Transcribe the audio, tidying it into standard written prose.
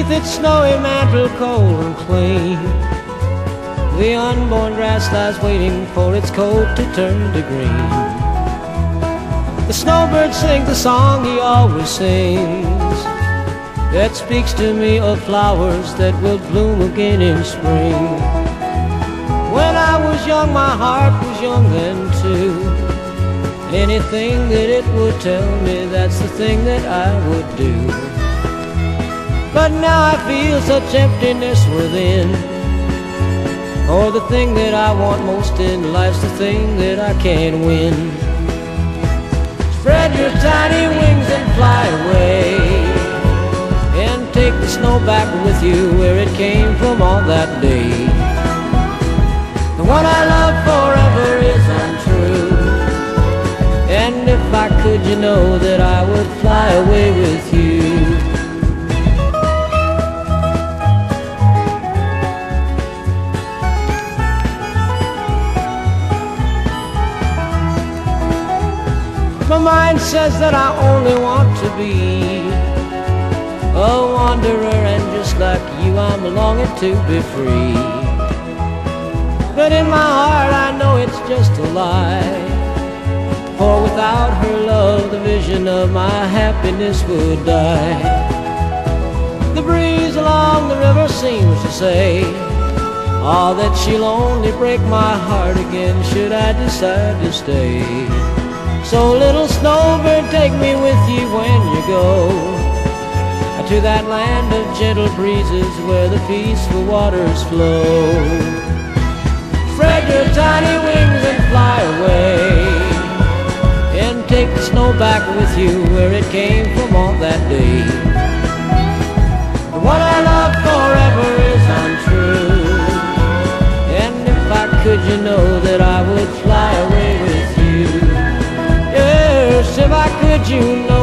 beneath its snowy mantle, cold and clean, the unborn grass lies waiting for its coat to turn to green. The snowbird sings the song he always sings, that speaks to me of flowers that will bloom again in spring. When I was young, my heart was young then too. Anything that it would tell me, that's the thing that I would do. But now I feel such emptiness within. Oh, the thing that I want most in life's the thing that I can't win. Spread your tiny wings and fly away, and take the snow back with you where it came from all that day. The one I love forever is untrue, and if I could, you know that I would fly away with you. My mind says that I only want to be a wanderer, and just like you, I'm longing to be free. But in my heart I know it's just a lie, for without her love the vision of my happiness would die. The breeze along the river seems to say, oh, that she'll only break my heart again should I decide to stay. So little snowbird, take me with you when you go to that land of gentle breezes where the peaceful waters flow. Spread your tiny wings and fly away, and take the snow back with you where it came from all that day. The one I love forever is untrue, and if I could, you know that I would fly away with you. Yes, if I could, you know